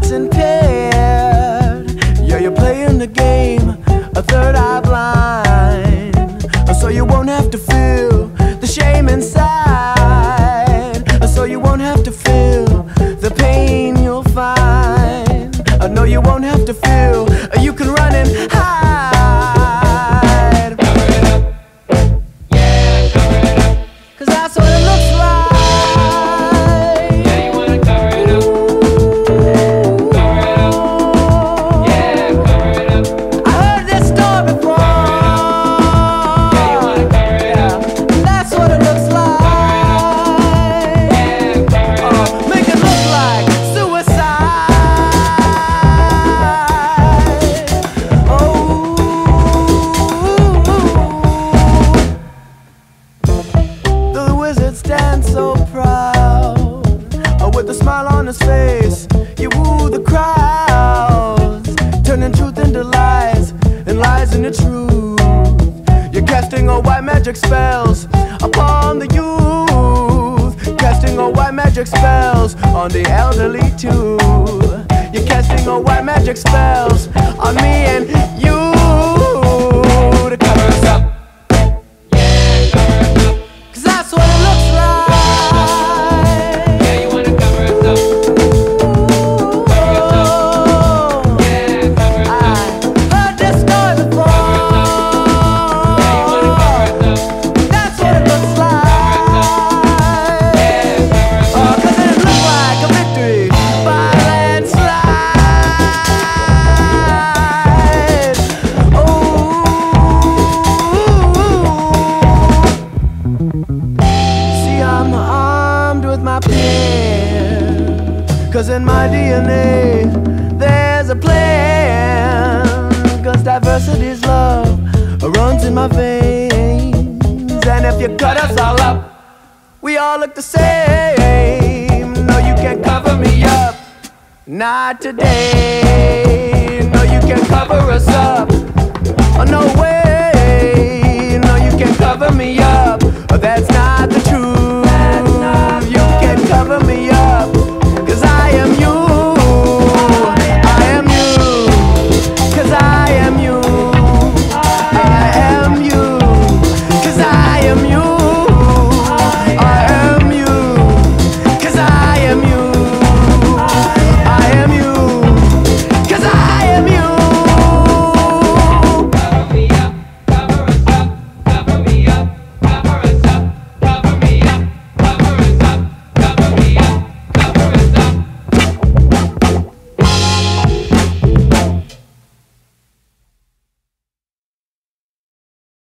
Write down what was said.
eyes impaired. Yeah, you're playing the game, a third eye blind, so you won't have to feel the shame inside, so you won't have to feel the pain you'll find. No, you won't have to feel, you can run and hide. Cover it up, yeah, cover it up, 'Cause that's what it looks like. yeah, you wanna cover it up, cover it up, yeah, cover it up, I heard this story before. yeah, you wanna cover it up, That's what it looks like. yeah, cover it up, Make it look like suicide. Oh, the wizard stands so proud, with a smile on his face. You woo the crowds, turning truth into lies and lies into truth. You're casting all white magic spells upon the youth, casting all white magic spells on the elderly too. You're casting all white magic spells on me and you to cover us up. yeah, cover it up, 'Cause that's what it looks like. yeah, you wanna cover it up, cover it up, yeah, cover it up, I heard this story before. yeah, you wanna cover it up, That's what it looks like. yeah, cover it up, 'Cause it looks like a victory by landslide. Oh, see, I'm armed with my pen, 'cause in my DNA there's a plan. 'Cause diversity's love runs in my veins, and if you cut us all up, we all look the same. No, you can't cover me up, not today. No, you can't cover us up, oh, no way. No, you can't cover me up, that's not the